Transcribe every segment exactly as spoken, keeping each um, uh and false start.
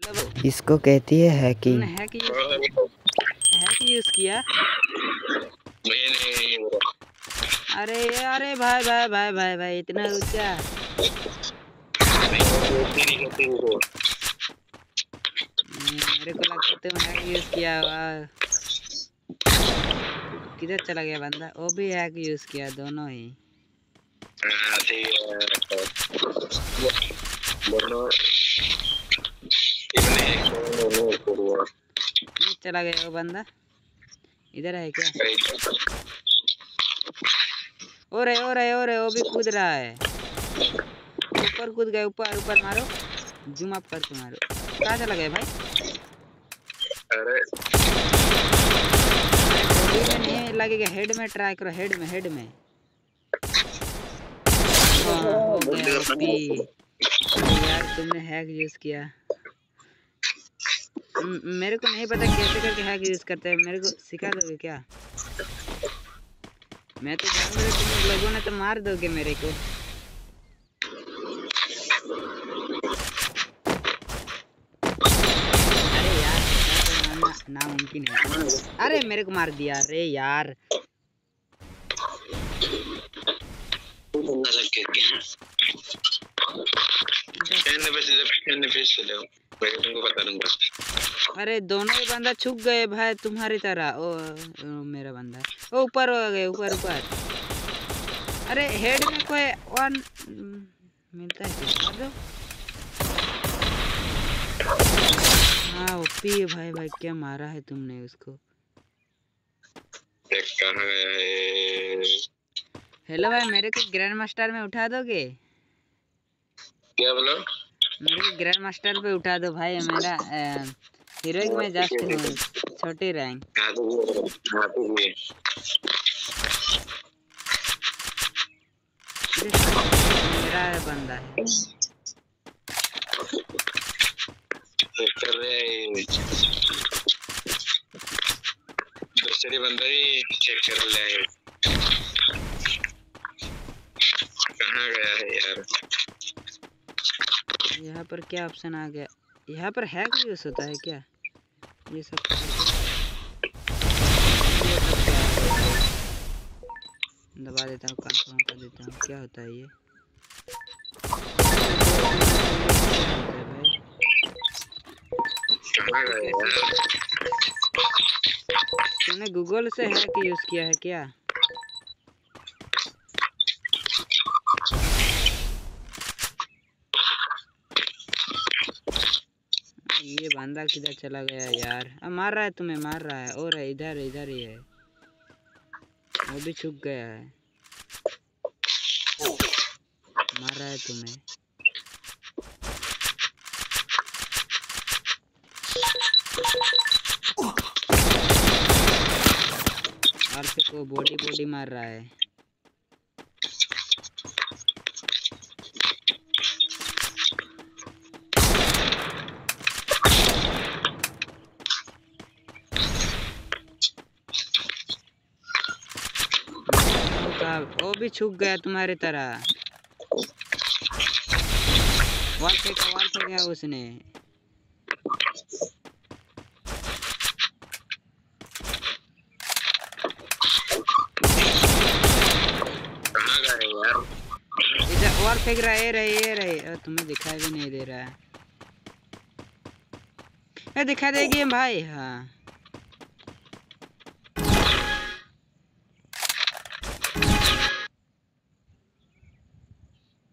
इसको कहती है हैकिंग। हैक हैक यूज किया। अरे अरे भाई भाई भाई भाई भाई इतना ऊंचा। मेरे को लगता तुम हैक यूज किया हुआ। किधर चला गया बंदा? वो भी हैक यूज किया, दोनों ही। चला गया वो बंदा। इधर है क्या? ओ रे ओ रे ओ रे वो भी कूद रहा है। ऊपर कूद गए, ऊपर ऊपर मारो, जूम अप करके मारो। कहाँ चला गया भाई? अरे बॉडी में नहीं लगेगा, हेड में ट्राई करो, हेड में हेड में। हाँ हो गया ओपी। यार तुमने हैक यूज किया। म मेरे को नहीं पता कैसे करके हैक यूज करते हैं, मेरे को सिखा दोगे क्या? मैं तो जानवर, तुम लोगों ने तो मार दोगे मेरे को। अरे यार मारना नामुमकिन है। अरे मेरे को मार दिया, अरे यार। अरे दोनों ही बंदा छुप गए भाई तुम्हारी तरह। ओ, ओ मेरा बंदा ओ ऊपर हो गए, ऊपर ऊपर। अरे हेड में कोई वन मिलता है क्या? हाँ ओपी भाई भाई क्या मारा है तुमने उसको। हेलो भाई, मेरे को ग्रैंड मास्टर में उठा दोगे? क्या बोला? मेरे को ग्रैंड मास्टर पे उठा दो भाई। मेरा हीरोइक में जस्ट हूँ, छोटी रैंक। मेरा बंदा है। कर रहे दूसरे बंदा ही चेक कर ले। कहाँ गया है यार? यहाँ पर क्या ऑप्शन आ गया? यहाँ पर हैक यूज होता है क्या? ये सब दबा देता हूँ, कंफर्म कर देता हूँ। क्या होता है ये? तुमने गूगल से हैक यूज किया है क्या? ये बंदा किधर चला गया यार? अब मार रहा है तुम्हें, मार रहा है। और इधर इधर ही है, वो भी छुप गया है, मार रहा है तुम्हें। और से को बॉडी बॉडी मार रहा है। वो भी छुप गया तुम्हारी तरह। वॉल फेंका, वॉल फेंका उसने। इधर वॉल फेंक रहा है, रहे ये रहे। तुम्हें दिखाई भी नहीं दे रहा है। ये दिखा देगी भाई। हाँ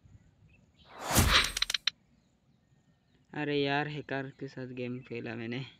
अरे यार हैकर के साथ गेम खेला मैंने।